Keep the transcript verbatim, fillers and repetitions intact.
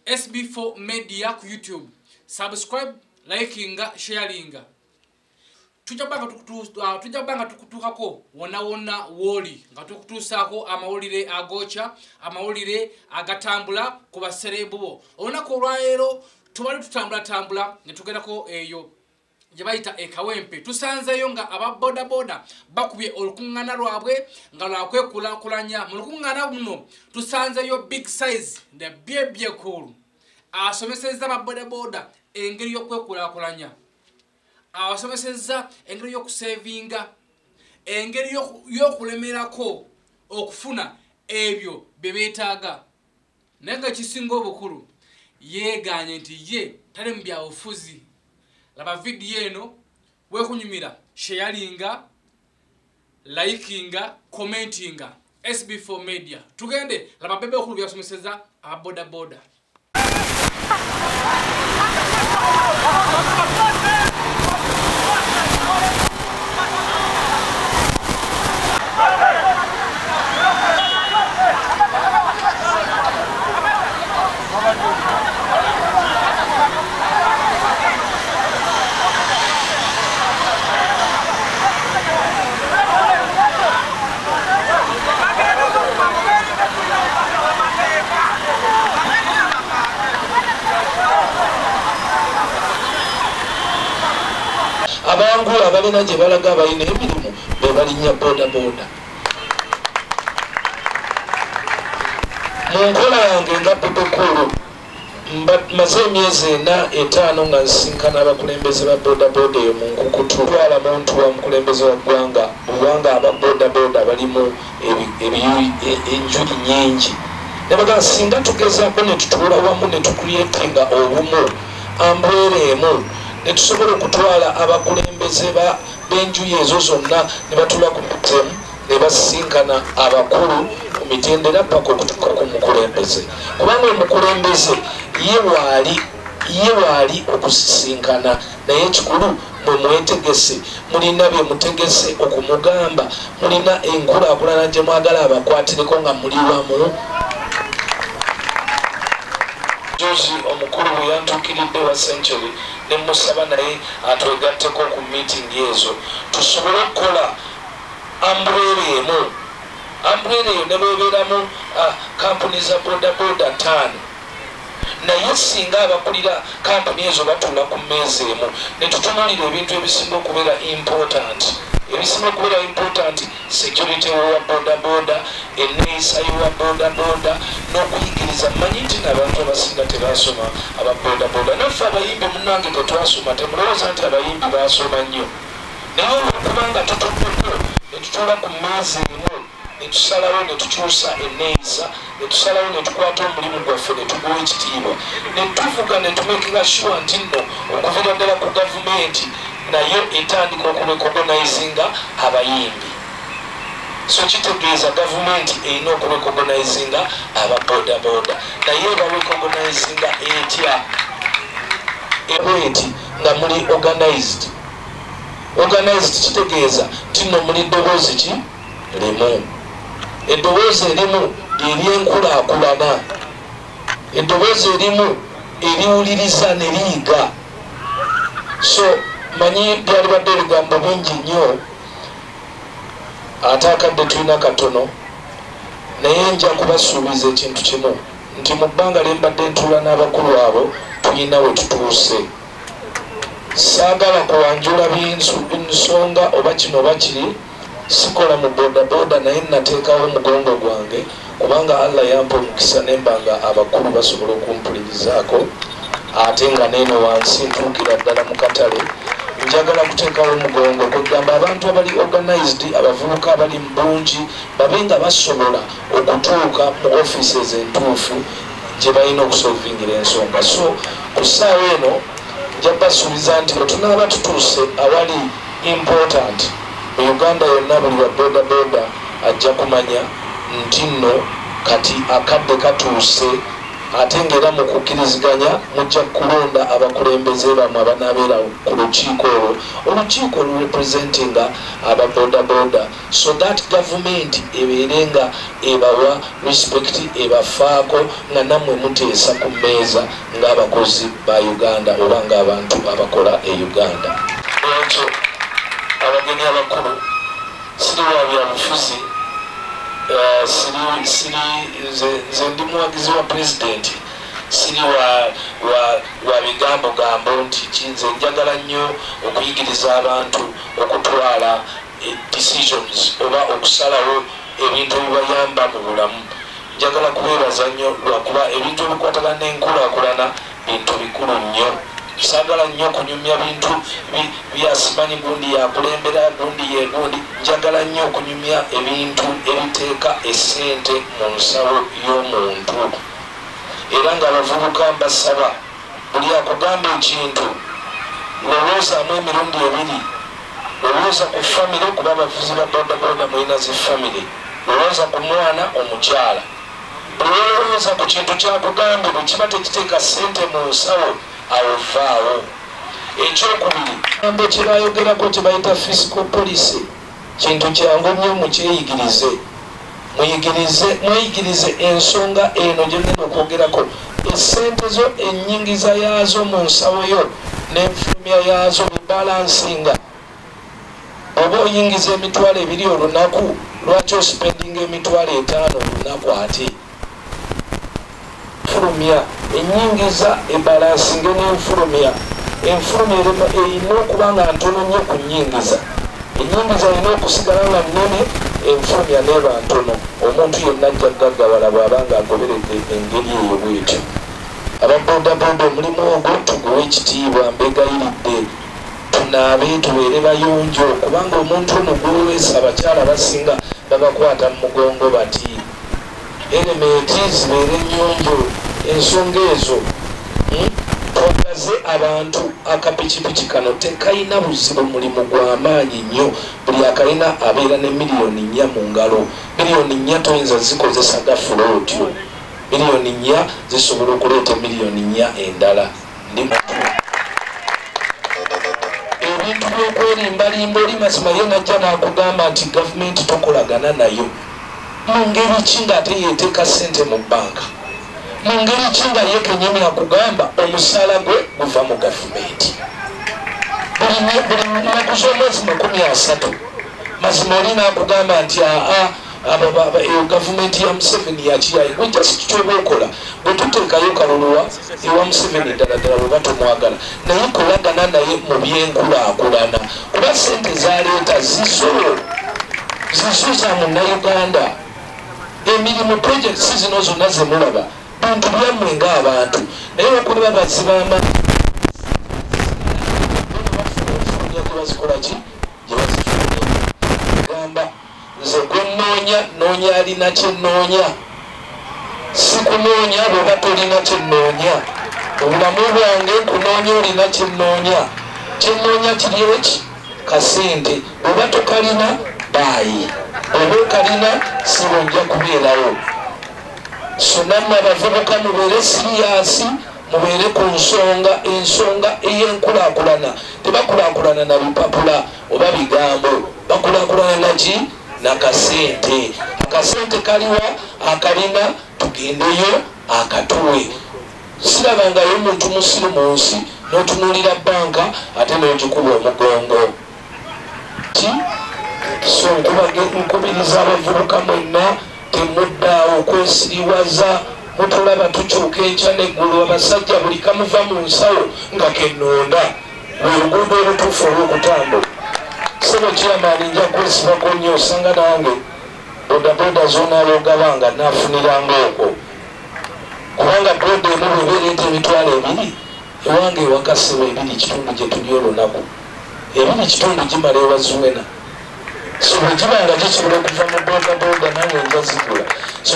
S B four Media ku YouTube. Subscribe, liking, sharing. Tujabanga tukutuka tujabanga tukutukako wona wona woli nga tukutusako amawulire agocha amawulire agatambula ku baserebubo onako lwaero tubali tutambula tambula netugerako eyo je bayita ekawempe tusanzeyo nga ababoda boda bakubye olukungana lwabwe nga lwakwe kula kulanya mu lukungana muno tusanzeyo big size the bye cool asomeseza ababoda boda engeri yokwekula kulanya awasomeseza engeri yokusavinga engeri yokulemerako okufuna ebyo bebetaaga nenga kisingo obukulu yeganye nti ye tale mbya ofuzi laba video eno wekunyumira sharinga likinga commentinga S B four Media tugende laba bebe okulu byasomeseza aboda boda abantu abalina gye balaga abalina emirimu be balinya boda boda mu nkola yange nga pepekulu maze emyezi ena etaano nga nsinkana abakulembeze ba boda boda eyo mu nkukutu twala muntu wa mukulembeze wa ggwanga kubanga aba boda boda balimu enjuli nyingi ne baga singa tugezaako ne tutuula wamu ne tukuliyetinga obumu ambwera emu netusobola okutwala abakulembeze b'enjuyi ezo zonna ne batula ku mutemu ne basinkana abakulu ku mitendera paka okutuuka ku mukulembeze kubanga omukulembeze ye waali ye waali okusisinkana naye ekikulu mwe mwetegese mulina bye mutegese okumugamba mulina enkulaakulana gye mwagala abakwatireko nga muli wamu jozi omukulu bwe yantuukiridde wa century ne musaba naye atwegatteko ku meeting ezo tusobole okukola umbrella emu umbrella eyo ne bebeeramu kampuni za boda boda taano naye singa abakulira kampuni ezo batuula ku mmeeza emu ne tutunuulira ebintu ebisinga okubeera important ebisinga okubeera important security wa boda boda enneeyisa y'owa boda boda n'okuyigiriza mmanyi nti n'abantu abasinga tebasoma aba boda boda naffe abayimbi munnange tetwasoma temulowooza nti abayimbi basoma nnyo naye olwokubanga tutuddeko ne tutuula ku mmeeza emu ne tusalawo ne tukyusa enneeyisa ne tusalawo ne tukwata omulimu gwaffe ne tuguwa ekitiibwa ne tuvuga ne tumekera sure nti nno okuviira ddala ku gavumenti nayo etandika okurecognizinga abayimbi so kitegeeza gavumenti erina okurecognizinga ababoda boda naye barecognizinga etya eti nga muli organized organized kitegeeza nti nno muli ddoboozi ki limu eddoboozi erimu eryenkulaakulana eddoboozi erimu eriwuliriza ne liyiga so manyi byali badde ebigambo bingi nnyo ate akadde tulina katono naye nja kubasuubiza ekintu kimu nti mu bbanga lye mbadde ntuula n'abakulu abo tulina we tutuuse saagala kuwanjula nsonga oba kino oba kiri sikola mu boda boda naye nateekawo omugongo gwange kubanga Allah yampa omukisa nembanga abakulu basobola okumpulirizaako ate nga neeno wansi ntuukira ddala mu katale njagala kuteekawo omugongo kwegamba abantu abali organized abavubuka abali mu bungi babe nga basobola okutuuka mu offices entuufu gye balina okusolvingira ensonga so ku ssaawa eno nja basuubiza nti bwe tunaaba tutuuse awali important mu Uganda yonna buli wa boda boda ajja kumanya nti nno kati akadde katuuse ate ng'era mu kukkiriziganya mujja kulonda abakulembeze bamwe abanaabeera ku lukiiko olwo olukiiko olurepresentinga ababodaboda so that government ebeere nga ebawa respect ebafaako nga nammwe muteesa ku mmeeza ng'abakozi ba uganda oba ng'abantu abakola e uganda ekyo abagenyi abakulu siri wa byabufuzi siri nze ndi muwagizi wa pulezidenti siri wa bigambo gambo nti kinze njagala nnyo okuyigiriza abantu okutwala decisions oba okusalawo ebintu ebibayamba mu bulamu njagala kubeebaza nnyo lwakuba ebintu ebikwatagana n'enkulaakulana bintu bikulu nnyo sagala nnyo okunyumya bintu byasimanyi gundi yakulembera gundi yegundi njagala nnyo okunyumya ebintu ebiteeka essente mu nsawo y'omuntu era ng'abavubuka mbasaba buli akugamba ekintu lowoozaamu emirundi ebiri lowooza ku famire kuba abavuzi ba bodaboda mulina zi famire lowooza ku mwana omukyala buli lowooza ku kintu kyakugambe bwe kiba tekiteeka ssente mu nsawo awovaawo ekyokubiri ambo kyebayogerako kyebayita fiscal policy kintu kyangu nnyo mukyeyigirize muyigirize mweyigirize ensonga eno gyegenda okwogerako essente zo ennyingiza yaazo mu nsawo yo n'enfulumya yaazo bibalansinga oba oyingiza emitwalo ebiri olunaku lwaki osipendinga emitwalo etaano olunaku ate enfulumya ennyingiza ebalansinge n'enfulumya enfulumya erina okuba nga ntono nnyo ku nnyingiza ennyingiza erina okusigala nga nnene enfulumya neeba ntono omuntu yenna ajja gaggawala bw'aba nga agoberedde engeri eyo bwetyo ababodaboda omulimu ogwo tuguwe ekitiibwa mbegayiridde tunaabe tubeere bayonjo kubanga omuntu ono gweweesa abakyala basinga babakwata mu mugongo bati elementi zibeere nnyonjo ensonga ezo twagaze abantu akapikipiki kano tekayina buzibu mulimu gw'amaanyi nnyo buli akalina abeera ne miliyoni nnya mu ngalo miliyoni nnya toyinza zikozesa gafulo otyo miliyoni nnya zisobola okuleeta miliyoni nnya endala ndi ebintu by'okwerimbalimba oli mazima ye najja n'akugamba nti gavumenti tokolagana nayo mu ngeri ki ng'ate yeeteeka ssente mu bbanka mu ngeri ki nga ye kenyini akugamba omusaala gwe guva mu gavumenti buli nnaku z'omwezi makumi asatu mazima oli n'akugamba nti aa gavumenti ya Museveni yakiyaye gwe jasi kikyoba okola bwe tuteekayo kaluluwa ewa Museveni ddala ddala bwe batomwagala naye kolagana naye mu byenkulaakulana kuba ssente zaleeta zizo zizo za munnayuganda emirimu projekisi zino zonna zemulaba bintu byammwe ng'abantu naye bakuliba bazibama bazikola ki gyebazifugamba nze gwe nnoonya noonya alina kyennoonya sikunoonya bweba tolina kyennoonya obulamu bwange nkunoonya olina kyennoonya kyennoonya kiri eki kasente bweba tokalina baayi oba okalina sibonja kubeerawo so nammwe abavubuka mubeere siriyasi mubeere ku nsonga ensonga ey'enkulaakulana tebakulaakulana na bipapula oba bigambo bakulaakulana naki nakasente akasente kaliwa akalina tugendeyo akatuwe sirabangayo omuntu musiru mu nsi n'otunuulira banka ate n'ogikuba omugongo ki so nkubiriza abavubuka mwenna temuddaawo okwesiriwaza mutulaba tukyuka enkya neggulu abasajja buli kamuva mu nsawo nga kennonda lweluguudo olutuufu olw'okutambula sebo kyamaani nja kwesibako nnyo osanga nange bodaboda zonaaba ogabanga naafuniranga okwo kubanga boda emu bwebeereeta emitwalo ebiri ewange ewakasebo ebiri kitundu gye tuli olunaku ebiri kitundu gimala ewazuwena so bwe gibanga gisobola okuva mu bodaboda nange nja zigula